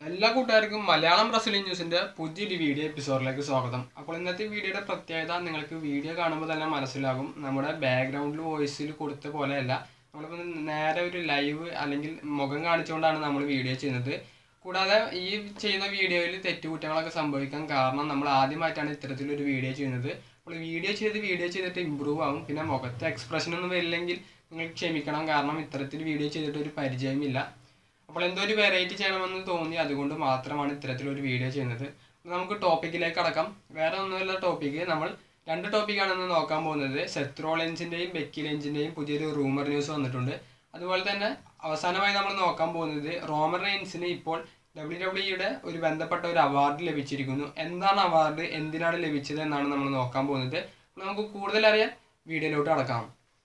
എല്ലാ കൂട്ടുകാർക്കും മലയാളം റെസ്ലിംഗ് ന്യൂസിന്റെ പുതിയൊരു വീഡിയോ എപ്പിസോഡിലേക്ക് സ്വാഗതം. അപ്പോൾ ഇന്നത്തെ വീഡിയോയുടെ പ്രത്യേകത നിങ്ങൾക്ക് വീഡിയോ കാണുമ്പോൾ തന്നെ മനസ്സിലാകും. നമ്മുടെ ബാക്ക്ഗ്രൗണ്ടിൽ വോയിസിൽ കൊടുത്ത പോലെയല്ല, നമ്മളിപ്പോൾ നേരെ ഒരു ലൈവ് അല്ലെങ്കിൽ മുഖം കാണിച്ചുകൊണ്ടാണ് നമ്മൾ വീഡിയോ ചെയ്യുന്നത്. കൂടാതെ ഈ ചെയ്യുന്ന വീഡിയോയിൽ തെറ്റുകുറ്റങ്ങളൊക്കെ സംഭവിക്കാൻ കാരണം നമ്മൾ ആദ്യമായിട്ടാണ് ഇത്തരത്തിലൊരു വീഡിയോ ചെയ്യുന്നത്. അപ്പോൾ വീഡിയോ ചെയ്തിട്ട് ഇമ്പ്രൂവ് ആവും. പിന്നെ മുഖത്തെ എക്സ്പ്രഷനൊന്നും വരില്ലെങ്കിൽ നിങ്ങൾ ക്ഷമിക്കണം, കാരണം ഇത്തരത്തിൽ വീഡിയോ ചെയ്തിട്ട് ഒരു പരിചയമില്ല. അപ്പോൾ എന്തോ ഒരു വെറൈറ്റി ചെയ്യണമെന്ന് തോന്നി, അതുകൊണ്ട് മാത്രമാണ് ഇത്തരത്തിലൊരു വീഡിയോ ചെയ്യുന്നത്. നമുക്ക് ടോപ്പിക്കിലേക്ക് കടക്കാം. വേറെ ഒന്നുമല്ല ടോപ്പിക്ക്, നമ്മൾ രണ്ട് ടോപ്പിക്കാണ് ഇന്ന് നോക്കാൻ പോകുന്നത്. സെത്ത് റോളിൻസിൻ്റെയും ബെക്കി ലിഞ്ചിൻ്റെയും പുതിയൊരു റൂമർ ന്യൂസ് വന്നിട്ടുണ്ട്. അതുപോലെ തന്നെ അവസാനമായി നമ്മൾ നോക്കാൻ പോകുന്നത് റോമൻ റെയിൻസിന് ഇപ്പോൾ WWE ഒരു ബന്ധപ്പെട്ട ഒരു അവാർഡ് ലഭിച്ചിരിക്കുന്നു. എന്താണ് അവാർഡ്, എന്തിനാണ് ലഭിച്ചത് എന്നാണ് നമ്മൾ നോക്കാൻ പോകുന്നത്. നമുക്ക് കൂടുതൽ അറിയാൻ വീഡിയോയിലോട്ട് കടക്കാം.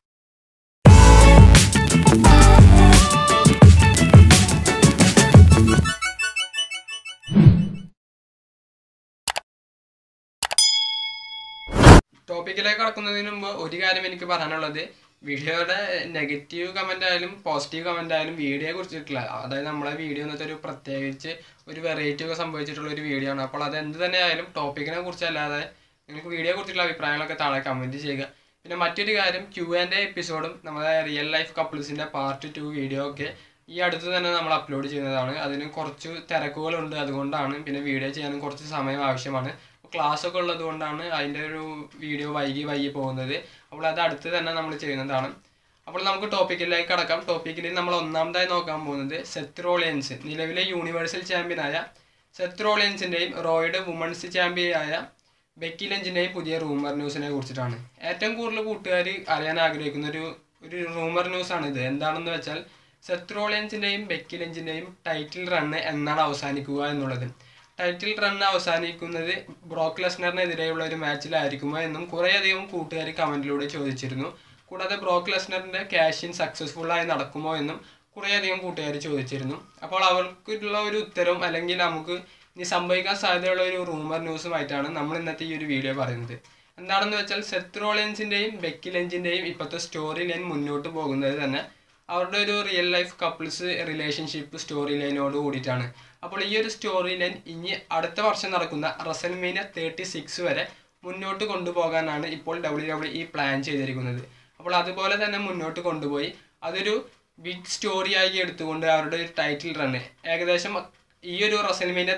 ടോപ്പിക്കിലേക്ക് കടക്കുന്നതിന് മുമ്പ് ഒരു കാര്യം എനിക്ക് പറയാനുള്ളത്, വീഡിയോയുടെ നെഗറ്റീവ് കമൻ്റ് ആയാലും പോസിറ്റീവ് കമൻ്റ് ആയാലും വീഡിയോയെ കുറിച്ചിട്ടില്ല. അതായത് നമ്മളെ വീഡിയോ എന്നത്തെ ഒരു പ്രത്യേകിച്ച് ഒരു വെറൈറ്റി ഒക്കെ സംഭവിച്ചിട്ടുള്ള ഒരു വീഡിയോ ആണ്. അപ്പോൾ അത് എന്ത് തന്നെ ആയാലും ടോപ്പിക്കിനെ കുറിച്ചല്ലാതെ നിങ്ങൾക്ക് വീഡിയോയെ കുറിച്ചുള്ള അഭിപ്രായങ്ങളൊക്കെ താഴെ കമൻറ്റ് ചെയ്യുക. പിന്നെ മറ്റൊരു കാര്യം, Q&A എപ്പിസോഡും നമ്മുടെ റിയൽ ലൈഫ് കപ്പിൾസിൻ്റെ പാർട്ട് 2 വീഡിയോ ഒക്കെ ഈ അടുത്ത് തന്നെ നമ്മൾ അപ്ലോഡ് ചെയ്യുന്നതാണ്. അതിന് കുറച്ച് തിരക്കുകളുണ്ട്, അതുകൊണ്ടാണ്. പിന്നെ വീഡിയോ ചെയ്യാനും കുറച്ച് സമയം ആവശ്യമാണ്. ക്ലാസ്സൊക്കെ ഉള്ളത് കൊണ്ടാണ് അതിൻ്റെ ഒരു വീഡിയോ വൈകി പോകുന്നത്. അപ്പോൾ അത് അടുത്ത് തന്നെ നമ്മൾ ചെയ്യുന്നതാണ്. അപ്പോൾ നമുക്ക് ടോപ്പിക്കിലേക്ക് കടക്കാം. ടോപ്പിക്കിൽ നമ്മൾ ഒന്നാമതായി നോക്കാൻ പോകുന്നത് സെത്ത് റോളിൻസ്, നിലവിലെ യൂണിവേഴ്സൽ ചാമ്പ്യനായ സെത്ത് റോളിൻസിൻ്റെയും റോയുടെ വുമൺസ് ചാമ്പ്യനായ ബെക്കി ലിഞ്ചിൻ്റെയും പുതിയ റൂമർ ന്യൂസിനെ കുറിച്ചിട്ടാണ്. ഏറ്റവും കൂടുതൽ കൂട്ടുകാർ അറിയാൻ ആഗ്രഹിക്കുന്ന ഒരു റൂമർ ന്യൂസാണ് ഇത്. എന്താണെന്ന് വെച്ചാൽ സെത്ത് റോളിൻസിൻ്റെയും ബെക്കി ലിഞ്ചിൻ്റെയും ടൈറ്റിൽ റണ്ണ് എന്നാണ് അവസാനിക്കുക എന്നുള്ളത്. ടൈറ്റിൽ റൺ അവസാനിക്കുന്നത് ബ്രോക്ക് ലെസ്നറിനെതിരെയുള്ള ഒരു മാച്ചിലായിരിക്കുമോ എന്നും കുറേയധികം കൂട്ടുകാർ കമൻറ്റിലൂടെ ചോദിച്ചിരുന്നു. കൂടാതെ ബ്രോക്ക് ലെസ്നറിൻ്റെ ക്യാഷ് ഇൻ സക്സസ്ഫുള്ളായി നടക്കുമോ എന്നും കുറേയധികം കൂട്ടുകാർ ചോദിച്ചിരുന്നു. അപ്പോൾ അവർക്കുള്ള ഒരു ഉത്തരവും അല്ലെങ്കിൽ നമുക്ക് ഇനി സംഭവിക്കാൻ സാധ്യതയുള്ള ഒരു റൂമർ ന്യൂസുമായിട്ടാണ് നമ്മൾ ഇന്നത്തെ ഈ ഒരു വീഡിയോ പറയുന്നത്. എന്താണെന്ന് വെച്ചാൽ സെത്ത് റോളിൻസിൻ്റെയും ബെക്കി ലിഞ്ചിൻ്റെയും ഇപ്പോഴത്തെ സ്റ്റോറി ലൈൻ മുന്നോട്ട് പോകുന്നത് തന്നെ അവരുടെ ഒരു real life couples relationship story ലൈനോട് കൂടിയിട്ടാണ്. അപ്പോൾ ഈ ഒരു സ്റ്റോറി ലൈൻ ഇനി അടുത്ത വർഷം നടക്കുന്ന റസൽമേനിയ 36 വരെ മുന്നോട്ട് കൊണ്ടുപോകാനാണ് ഇപ്പോൾ WWE പ്ലാൻ ചെയ്തിരിക്കുന്നത്. അപ്പോൾ അതുപോലെ തന്നെ മുന്നോട്ട് കൊണ്ടുപോയി അതൊരു ബിഗ് സ്റ്റോറിയായി എടുത്തുകൊണ്ട് അവരുടെ ഒരു ടൈറ്റിൽ റണ്ണ് ഏകദേശം ഈ ഒരു റസൽമേനിയ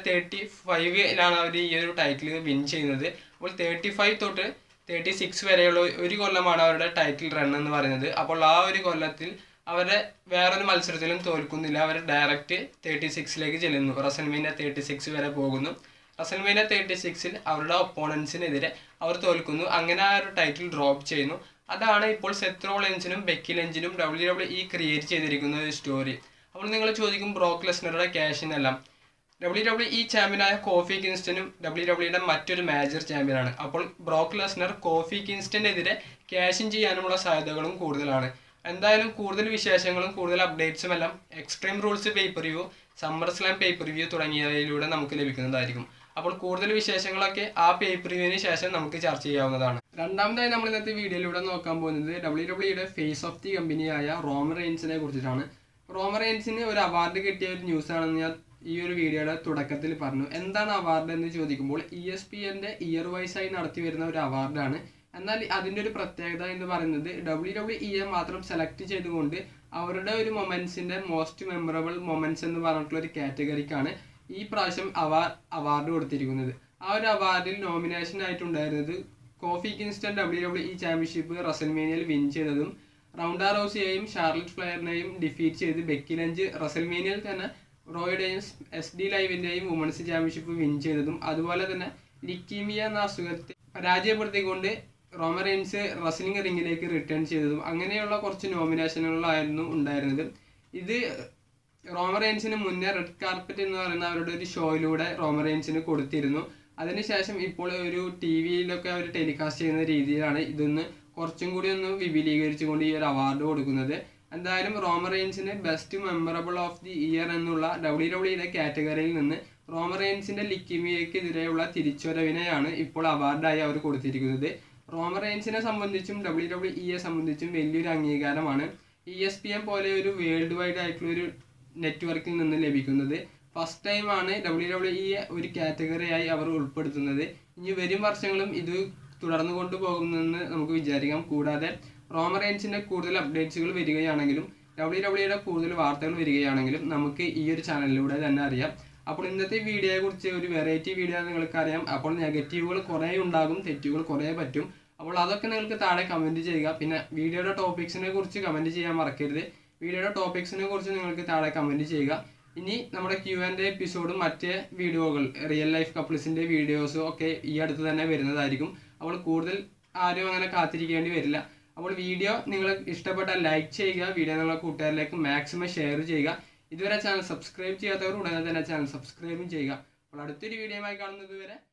35-ലാണ് അവർ ഈ ഒരു ടൈറ്റിൽ വിൻ ചെയ്യുന്നത്. അപ്പോൾ 35 തൊട്ട് 36 വരെയുള്ള ഒരു കൊല്ലമാണ് അവരുടെ ടൈറ്റിൽ റൺ എന്ന് പറയുന്നത്. അപ്പോൾ ആ ഒരു കൊല്ലത്തിൽ അവരെ വേറൊരു മത്സരത്തിലും തോൽക്കുന്നില്ല, അവർ ഡയറക്റ്റ് 36ലേക്ക് ചെല്ലുന്നു. റസൽമേനിയ 36 വരെ പോകുന്നു. റസൽമേനിയ 36-ൽ അവരുടെ ഒപ്പോണൻസിനെതിരെ അവർ തോൽക്കുന്നു. അങ്ങനെ ആ ഒരു ടൈറ്റിൽ ഡ്രോപ്പ് ചെയ്യുന്നു. അതാണ് ഇപ്പോൾ സെത്ത് റോളിൻസിനും ബെക്കി ലിഞ്ചിനും WWE ക്രിയേറ്റ് ചെയ്തിരിക്കുന്ന ഒരു സ്റ്റോറി. അപ്പോൾ നിങ്ങൾ ചോദിക്കും, ബ്രോക്ക് ലെസ്നറുടെ ക്യാഷിനെല്ലാം WWE ചാമ്പ്യനായ കോഫി കിങ്സ്റ്റനും WWE മറ്റൊരു മേജർ ചാമ്പ്യനാണ്. അപ്പോൾ ബ്രോക്ക് ലെസ്നർ കോഫി കിങ്സ്റ്റനെതിരെ ക്യാഷ് ഇൻ ചെയ്യാനുമുള്ള സാധ്യതകളും കൂടുതലാണ്. എന്തായാലും കൂടുതൽ വിശേഷങ്ങളും കൂടുതൽ അപ്ഡേറ്റ്സും എല്ലാം Extreme Rules pay per view, SummerSlam pay per view തുടങ്ങിയവയിലൂടെ നമുക്ക് ലഭിക്കുന്നതായിരിക്കും. അപ്പോൾ കൂടുതൽ വിശേഷങ്ങളൊക്കെ ആ പേപ്പർ വ്യൂവിന് ശേഷം നമുക്ക് ചർച്ച ചെയ്യാവുന്നതാണ്. രണ്ടാമതായി നമ്മൾ ഇന്നത്തെ വീഡിയോയിലൂടെ നോക്കാൻ പോകുന്നത് WWE ഫേസ് ഓഫ് ദി കമ്പനിയായ റോമൻ റെയിൻസിനെ കുറിച്ചിട്ടാണ്. റോമൻ റെയിൻസിന് ഒരു അവാർഡ് കിട്ടിയ ഒരു ന്യൂസാണെന്ന് ഞാൻ ഈ ഒരു വീഡിയോയുടെ തുടക്കത്തിൽ പറഞ്ഞു. എന്താണ് അവാർഡ് എന്ന് ചോദിക്കുമ്പോൾ ESPNൻ്റെ ഇയർ വൈസായി നടത്തി വരുന്ന ഒരു അവാർഡാണ്. എന്നാൽ അതിൻ്റെ ഒരു പ്രത്യേകത എന്ന് പറയുന്നത് WWE മാത്രം സെലക്ട് ചെയ്തുകൊണ്ട് അവരുടെ ഒരു മൊമെൻറ്റ്സിൻ്റെ മോസ്റ്റ് മെമ്മറബിൾ മൊമെൻറ്റ്സ് എന്ന് പറഞ്ഞിട്ടുള്ള ഒരു കാറ്റഗറിക്കാണ് ഈ പ്രാവശ്യം അവാർഡ് കൊടുത്തിരിക്കുന്നത്. ആ ഒരു അവാർഡിൽ നോമിനേഷൻ ആയിട്ടുണ്ടായിരുന്നത് കോഫി കിങ്സ്റ്റൺ WWE ചാമ്പ്യൻഷിപ്പ് റസൽമേനിയയിൽ വിൻ ചെയ്തതും റൗണ്ട റൗസിയെയും ഷാർലറ്റ് ഫ്ലെയറിനെയും ഡിഫീറ്റ് ചെയ്ത് ബെക്കി ലഞ്ച് റസൽമേനിയയിൽ തന്നെ റോയുടെയും SD ലൈവിൻ്റെയും വുമൺസ് ചാമ്പ്യൻഷിപ്പ് വിൻ ചെയ്തതും അതുപോലെ തന്നെ ലിക്കീമിയ എന്ന അസുഖത്തെ പരാജയപ്പെടുത്തിക്കൊണ്ട് റോമൻ റെയിൻസ് റെസ്ലിംഗ് റിങ്ങിലേക്ക് റിട്ടേൺ ചെയ്തതും അങ്ങനെയുള്ള കുറച്ച് നോമിനേഷനുകളായിരുന്നു ഉണ്ടായിരുന്നത്. ഇത് റോമൻ റെയിൻസിന് മുന്നേ റെഡ് കാർപ്പറ്റ് എന്ന് പറയുന്ന അവരുടെ ഒരു ഷോയിലൂടെ റോമൻ റെയിൻസിന് കൊടുത്തിരുന്നു. അതിനുശേഷം ഇപ്പോൾ ഒരു TV-യിലൊക്കെ അവർ ടെലികാസ്റ്റ് ചെയ്യുന്ന രീതിയിലാണ് ഇതൊന്ന് കുറച്ചും കൂടി ഒന്ന് വിപുലീകരിച്ചുകൊണ്ട് ഈ ഒരു അവാർഡ് കൊടുക്കുന്നത്. എന്തായാലും റോമൻ റെയിൻസിന് best memorable of the year എന്നുള്ള WWE കാറ്റഗറിയിൽ നിന്ന് റോമൻ റെയിൻസിൻ്റെ ലിക്കീമിയക്കെതിരെയുള്ള തിരിച്ചുവരവിനെയാണ് ഇപ്പോൾ അവാർഡായി അവർ കൊടുത്തിരിക്കുന്നത്. റോമൻ റെയിൻസിനെ സംബന്ധിച്ചും WWE സംബന്ധിച്ചും വലിയൊരു അംഗീകാരമാണ് ESPN പോലെ ഒരു വേൾഡ് വൈഡ് ആയിട്ടുള്ള ഒരു നെറ്റ്വർക്കിൽ നിന്ന് ലഭിക്കുന്നത്. ഫസ്റ്റ് ടൈമാണ് WWE ഒരു കാറ്റഗറിയായി അവർ ഉൾപ്പെടുത്തുന്നത്. ഇനി വരും വർഷങ്ങളും ഇത് തുടർന്നു കൊണ്ടുപോകുമെന്ന് നമുക്ക് വിചാരിക്കാം. കൂടാതെ റോമൻ റെയിൻസിൻ്റെ കൂടുതൽ അപ്ഡേറ്റ്സുകൾ വരികയാണെങ്കിലും WWE കൂടുതൽ വാർത്തകൾ വരികയാണെങ്കിലും നമുക്ക് ഈ ഒരു ചാനലിലൂടെ തന്നെ അറിയാം. അപ്പോൾ ഇന്നത്തെ വീഡിയോയെ കുറിച്ച് ഒരു വെറൈറ്റി വീഡിയോ നിങ്ങൾക്കറിയാം. അപ്പോൾ നെഗറ്റീവുകൾ കുറേ ഉണ്ടാകും, തെറ്റുകൾ കുറേ പറ്റും. അപ്പോൾ അതൊക്കെ നിങ്ങൾക്ക് താഴെ കമൻറ്റ് ചെയ്യുക. പിന്നെ വീഡിയോയുടെ ടോപ്പിക്സിനെ കുറിച്ച് കമൻറ്റ് ചെയ്യാൻ മറക്കരുത്. വീഡിയോയുടെ ടോപ്പിക്സിനെ കുറിച്ച് നിങ്ങൾക്ക് താഴെ കമൻറ്റ് ചെയ്യുക. ഇനി നമ്മുടെ Q&A എപ്പിസോഡും മറ്റേ വീഡിയോകൾ റിയൽ ലൈഫ് കപ്പിൾസിൻ്റെ വീഡിയോസും ഒക്കെ ഈ അടുത്ത് തന്നെ വരുന്നതായിരിക്കും. അപ്പോൾ കൂടുതൽ ആരും അങ്ങനെ കാത്തിരിക്കേണ്ടി വരില്ല. അപ്പോൾ വീഡിയോ നിങ്ങൾ ഇഷ്ടപ്പെട്ടാൽ ലൈക്ക് ചെയ്യുക, വീഡിയോ നിങ്ങളുടെ കൂട്ടുകാരിലേക്ക് മാക്സിമം ഷെയർ ചെയ്യുക. ഇതുവരെ ചാനൽ സബ്സ്ക്രൈബ് ചെയ്യാത്തവർ ഉടനെ തന്നെ ചാനൽ സബ്സ്ക്രൈബും ചെയ്യുക. അപ്പോൾ അടുത്തൊരു വീഡിയോയുമായി കാണുന്നത് വരെ